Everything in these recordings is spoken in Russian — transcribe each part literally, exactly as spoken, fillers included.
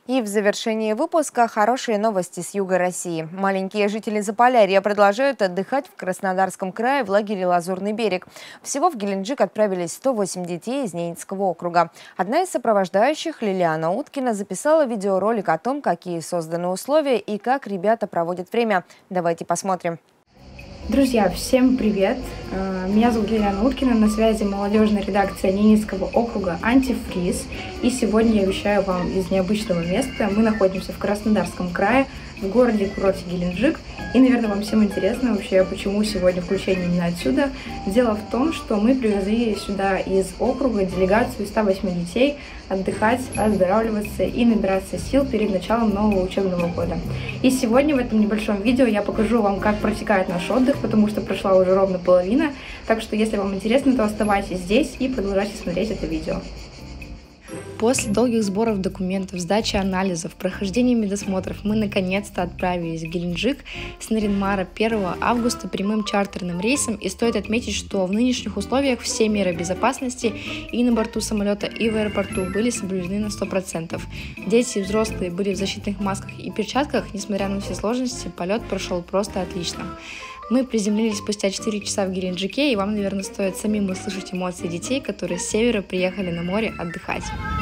И в завершении выпуска хорошие новости с юга России. Маленькие жители Заполярья продолжают отдыхать в Краснодарском крае в лагере «Лазурный берег». Всего в Геленджик отправились сто восемь детей из Ненецкого округа. Одна из сопровождающих, Лилиана Уткина, записала видеоролик о том, какие созданы условия и как ребята проводят время. Давайте посмотрим. Друзья, всем привет! Меня зовут Лилиана Уткина, на связи молодежная редакция Ненецкого округа «Антифриз». И сегодня я вещаю вам из необычного места. Мы находимся в Краснодарском крае, в городе-курорте Геленджик. И, наверное, вам всем интересно вообще, почему сегодня включение именно отсюда. Дело в том, что мы привезли сюда из округа делегацию из ста восьми детей отдыхать, оздоравливаться и набираться сил перед началом нового учебного года. И сегодня в этом небольшом видео я покажу вам, как протекает наш отдых, потому что прошла уже ровно половина. Так что, если вам интересно, то оставайтесь здесь и продолжайте смотреть это видео. После долгих сборов документов, сдачи анализов, прохождения медосмотров мы наконец-то отправились в Геленджик с Нарьян-Мара первого августа прямым чартерным рейсом. И стоит отметить, что в нынешних условиях все меры безопасности и на борту самолета, и в аэропорту были соблюдены на сто процентов. Дети и взрослые были в защитных масках и перчатках. Несмотря на все сложности, полет прошел просто отлично. Мы приземлились спустя четыре часа в Геленджике, и вам, наверное, стоит самим услышать эмоции детей, которые с севера приехали на море отдыхать.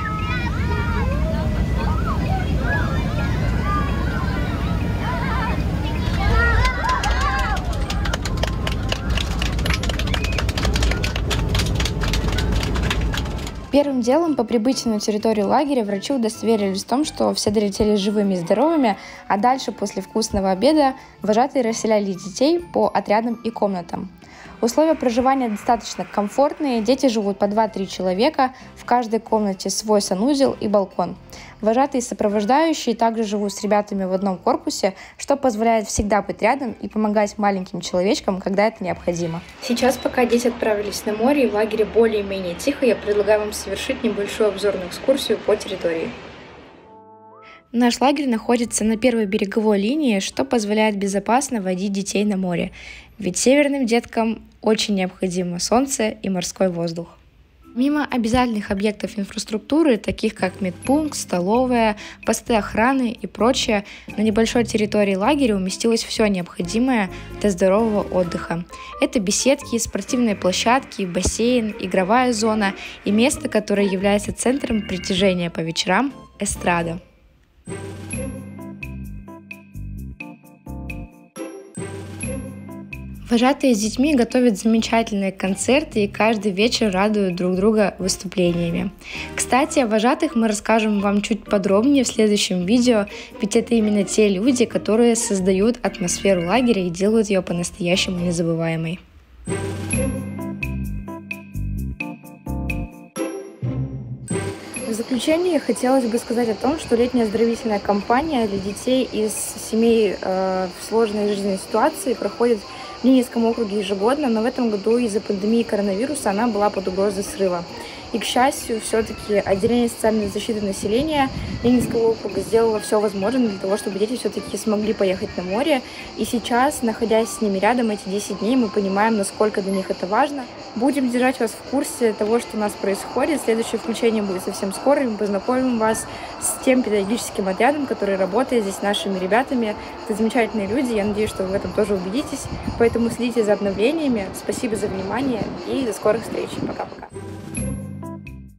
Первым делом по прибытии на территорию лагеря врачи удостоверились в том, что все долетели живыми и здоровыми, а дальше после вкусного обеда вожатые расселяли детей по отрядам и комнатам. Условия проживания достаточно комфортные, дети живут по два-три человека, в каждой комнате свой санузел и балкон. Вожатые и сопровождающие также живут с ребятами в одном корпусе, что позволяет всегда быть рядом и помогать маленьким человечкам, когда это необходимо. Сейчас, пока дети отправились на море и в лагере более-менее тихо, я предлагаю вам совершить небольшую обзорную экскурсию по территории. Наш лагерь находится на первой береговой линии, что позволяет безопасно водить детей на море, ведь северным деткам очень необходимо солнце и морской воздух. Мимо обязательных объектов инфраструктуры, таких как медпункт, столовая, посты охраны и прочее, на небольшой территории лагеря уместилось все необходимое для здорового отдыха. Это беседки, спортивные площадки, бассейн, игровая зона и место, которое является центром притяжения по вечерам – эстрада. Вожатые с детьми готовят замечательные концерты и каждый вечер радуют друг друга выступлениями. Кстати, о вожатых мы расскажем вам чуть подробнее в следующем видео, ведь это именно те люди, которые создают атмосферу лагеря и делают ее по-настоящему незабываемой. В заключение хотелось бы сказать о том, что летняя оздоровительная кампания для детей из семей э, в сложной жизненной ситуации проходит в Ненецком округе ежегодно, но в этом году из-за пандемии коронавируса она была под угрозой срыва. И, к счастью, все-таки отделение социальной защиты населения Ненецкого округа сделало все возможное для того, чтобы дети все-таки смогли поехать на море. И сейчас, находясь с ними рядом эти десять дней, мы понимаем, насколько для них это важно. Будем держать вас в курсе того, что у нас происходит. Следующее включение будет совсем скоро, и мы познакомим вас с тем педагогическим отрядом, который работает здесь с нашими ребятами. Это замечательные люди, я надеюсь, что вы в этом тоже убедитесь. Поэтому следите за обновлениями. Спасибо за внимание и до скорых встреч. Пока-пока.